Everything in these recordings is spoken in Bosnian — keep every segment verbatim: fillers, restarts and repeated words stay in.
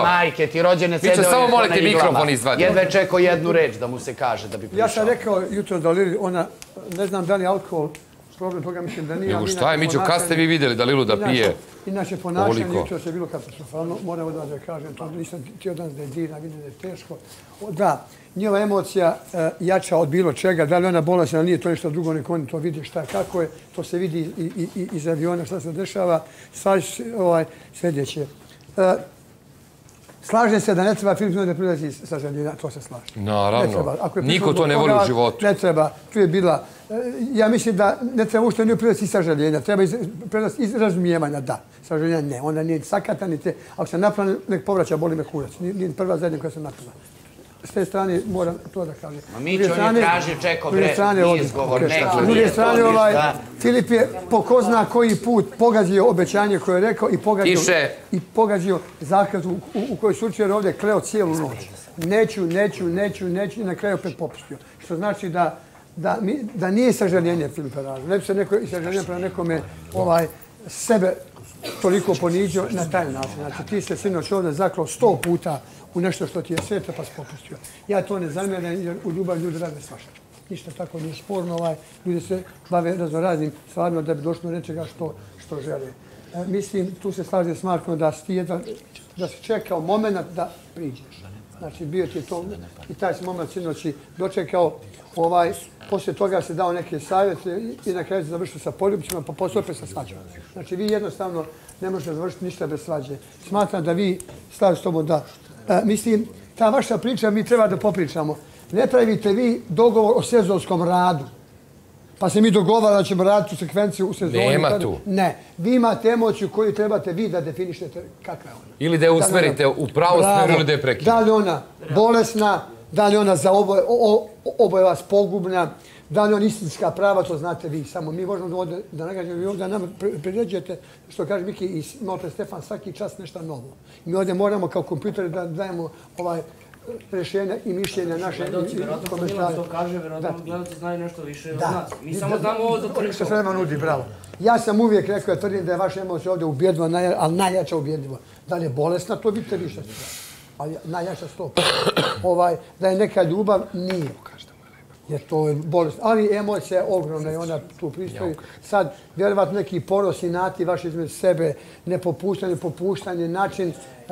Majke, ti rođene cedeo je samo molite mikrofon izvadi. Jedve čekao jednu reč da mu se kaže da bi prišao. Ja sam rekao jutro da Lili, ona, ne znam da li je alkohol, problem toga mislim da nije. Nego šta je, Mićo, kad ste vi vidjeli da Lilu da pije? Inače, ponašanje jutro se bilo katastrofalno. Moram odmah da kažem, to nisam htio danas da je divna, vidim da je teško. Da, njeva emocija jača od bilo čega. Da li ona bolesna, nije to nešto drugo, nek oni to vidi šta kako je. To se vidi iz aviona šta se dešava. Sljedeće. Slažem se da ne treba Filip da prilazi sa željenja, to se slaže. Naravno. Niko to ne voli u životu. Ne treba. Tu je bila... Ja mislim da ne treba ušte nije prilazi sa željenja. Treba prilazi iz razumijevanja, da. Sa željenja ne. Onda nije sakata, ni te... Ako se napravlja, nek povraća, boli me kurac. Nije prva zadnja koja se napravila. S te strane moram to da kažem. Ma Mićo, on je tražio čeko, bre, izgovor, neko. S druge strane, Filip je po ko zna koji put pogazio obećanje koje je rekao i pogazio zakaz u kojoj slučaju ovdje kleo cijelu noć. Neću, neću, neću, neću i na kraju opet popustio. Što znači da nije sažaljenje Filipa Raža. Ne bi se neko i sažaljenje prema nekome sebe toliko poniđio na taj način. Znači ti se sinoć ovdje zaklao sto puta u nešto što ti je sveta pa si popustio. Ja to ne zamjeram jer u ljubav ljudi rade svašta. Ništa tako nije sporno. Ljudi se bave raznoraznim stvarima da bi došli do nečega što žele. Mislim, tu se slaže s Markom da si čekao moment da priđeš. Znači, bio ti je to i taj si moment sinoći dočekao. Poslije toga se dao neke savjete i na kraju se završio sa poljubcima, pa poslije opet sa svađom. Znači, vi jednostavno ne možete završiti ništa bez svađe. Smatram da vi stavite s tobom da... Mislim, ta vaša priča mi treba da popričamo. Ne pravite vi dogovor o sezonskom radu. Pa se mi dogovara da ćemo raditi u sekvenciju u sezoni. Nema tu. Ne. Vi imate emociju koju trebate vi da definišete kakva je ona. Ili da je usmerite u pravu smeru ili da je prekinete. Da li ona bolesna, da li ona za oboje vas pogubna, da li on istinska prava, to znate vi. Samo mi možemo da nagađamo i ovdje nama priređujete, što kaže Miki i malo pre Stefan, svaki čas nešto novo. Mi ovdje moramo kao kompjuter da dajemo ovaj rješenja i mišljenja naše komentare. Vjerojatno Milan to kaže, vjerojatno gledalci znaju nešto više od nas. Mi samo znamo ovo za toliko. Što se nema nudi, bravo. Ja sam uvijek rekao, ja tvrdim da je vaša emocija ovdje ubjedljiva, ali najjača ubjedljiva. Da li je bolesna, to vidite više. Ali najjača stop. Da je neka ljubav, nije. Jer to je bolest. Ali emocija je ogromna i ona tu pristoji. Sad, vjerovatno neki ponos i nati vaši između sebe, nepopuštanje, popuštanje, način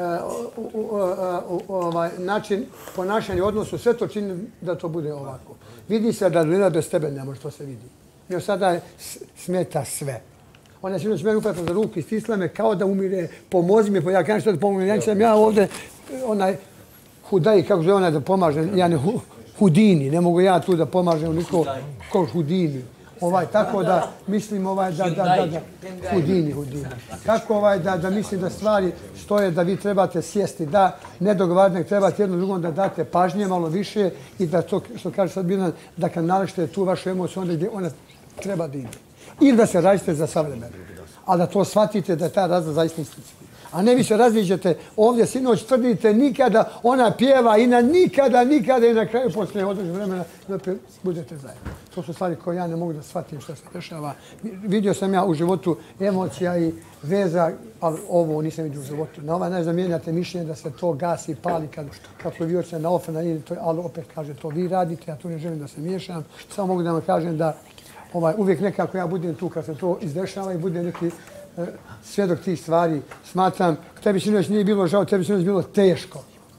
način ponašanja u odnosu, sve to čini da to bude ovako. Vidi se da Lila bez tebe ne može, to se vidi. Jer sada smeta sve. Ona je sinoć mene upratila za ruku i stisla me kao da umire, pomozi mi, ja kažem što da pomogu, ja sam ja ovdje, onaj Hudaj, kako zove onaj da pomažem, ja ne Hudini, ne mogu ja tu da pomažem niko ko Hudini. Ovaj, tako da mislim ovaj da, da, da, da, Hudini, Hudini. Tako ovaj da, da mislim da stvari stoje da vi trebate sjesti, da ne dogovarati, nek trebate jedno drugom da date pažnje malo više i da to, što kaže sad Milan, da kad nalište tu vašu emociju onda gdje ona treba da ide. Ili da se različite za savremeno. A da to shvatite da je ta razlika zaista istinska. A ne vi se različite ovdje, sinoć tvrdite nikada, ona pjeva i na nikada, nikada i na kraju poslije određenog vremena budete zajedno. To su stvari koje ja ne mogu da shvatim što se dešava. Vidio sam ja u životu emocija i veza, ali ovo nisam vidio u životu. Na ovaj način mijenjate mišljenje da se to gasi i pali kad vi oče na ofe, ali opet kaže to vi radite, ja tu ne želim da se miješam. Samo mogu da vam kažem da uvijek nekako ja budem tu kad se to izdešava i budem neki svjedok tih stvari. Smatram, tebi sinoć nije bilo žao, tebi sinoć bilo teško.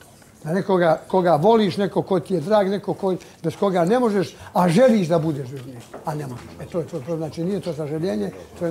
Da nekoga koga voliš, neko ko ti je drag, neko bez koga ne možeš, a želiš da budeš bez njega, a ne možeš. E to je to, znači nije to sažaljenje,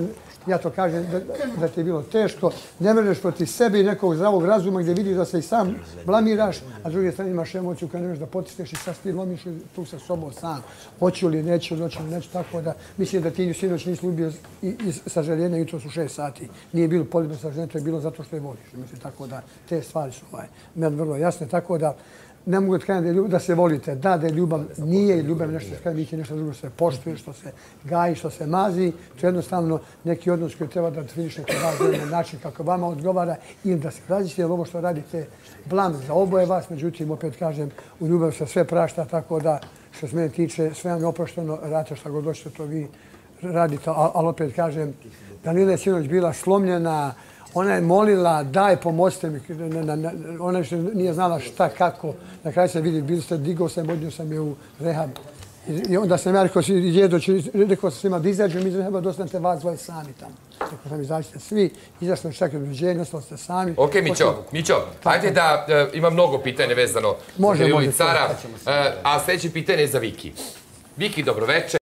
ja to kažem da ti je bilo teško, ne možeš protiv sebe i nekog zdravog razuma gdje vidiš da se i sam blamiraš, a s druge strane imaš emociju kada ne možeš da potisneš i sad ti lomiš tu sa sobom sam. Hoću li, neću, hoću li, neću, tako da mislim da ti sinoć nisi ljubio iz sažaljenja i to su šest sati. Nije bilo poljubno sažaljenje, to je bilo zato što je voliš. Mislim, tako da te stvari su meni vrlo jasne, tako da ne mogu da kažem da se volite. Da, da je ljubav nije i ljubav nešto što kaže, vi nešto drugo se poštuje, što se gaji, što se mazi. To je jednostavno neki odnos koji treba da definiše kod vas na način kako vama odgovara ili da se različite, jer ovo što radite blam za oboje vas, međutim, opet kažem, u ljubav se sve prašta, tako da što se mene tiče, sve vam je oprošteno, radite šta god doćete, to vi radite, ali opet kažem, Danila je sinoć bila slomljena, Ona je molila, daj, pomozite mi. Ona što nije znala šta, kako. Na kraju se vidi, bili ste, digao sam, odnio sam je u rehab. I onda sam ja rekao, jedo, rekao sam svima da izađu, mi treba da ostanete vas dvoje sami tamo. Rekao sam, izađite svi, izašli smo čak od uđenja, ostali ste sami. Ok, Mićo, Mićo, ajde da ima mnogo pitanja vezano za Lilu i Cara, a sljedeće pitanje je za Viki. Viki, dobroveče.